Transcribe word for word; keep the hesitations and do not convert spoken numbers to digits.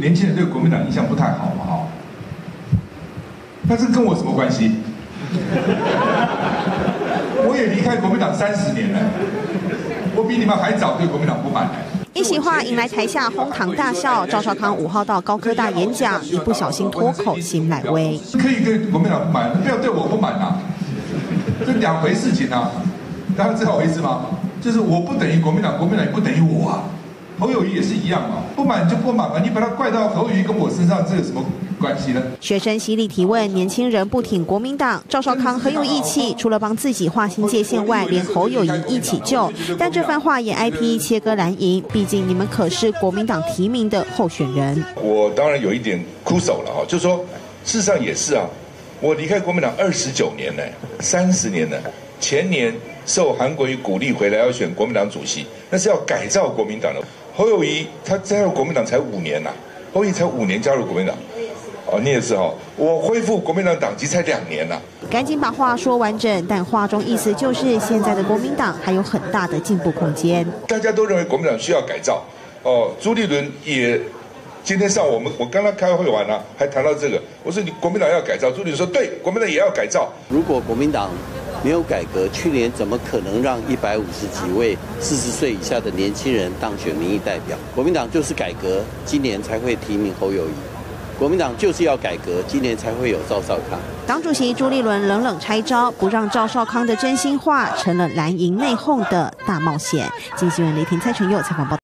年轻人对国民党印象不太好嘛，哈。但是跟我什么关系？我也离开国民党三十年了，我比你们还早对国民党不满。 一席话引来台下哄堂大笑。赵少康五号到高科大演讲，一不小心脱口新乃威。 可以对国民党不满，不要对我不满啊，这两回事情啊，大家知道我意思吗？就是我不等于国民党，国民党也不等于我啊。侯友宜也是一样嘛，不满就不满嘛，你把它怪到侯友宜跟我身上，这有什么关系呢？ 学生犀利提问：年轻人不挺国民党，赵少康很有义气，除了帮自己划清界限外，连侯友宜一起救。但这番话也挨批切割蓝营，毕竟你们可是国民党提名的候选人。 我当然有一点哭手了哈，就说事实上也是啊，我离开国民党二十九年了，三十年了，前年受韩国瑜鼓励回来要选国民党主席，那是要改造国民党的。侯友宜他加入国民党才五年呐、啊，侯友宜才五年加入国民党，哦，你也是哈、哦，我恢复国民党党籍才两年呐、啊。 赶紧把话说完整，但话中意思就是现在的国民党还有很大的进步空间。 大家都认为国民党需要改造，哦，朱立伦也今天上午我们我刚刚开会完了、啊，还谈到这个，我说你国民党要改造，朱立伦说对，国民党也要改造。 如果国民党没有改革，去年怎么可能让一百五十几位四十岁以下的年轻人当选民意代表？国民党就是改革，今年才会提名侯友宜。国民党就是要改革，今年才会有赵少康。 党主席朱立伦冷冷拆招，不让赵少康的真心话成了蓝营内讧的大冒险。经新闻雷霆蔡成佑采访报道。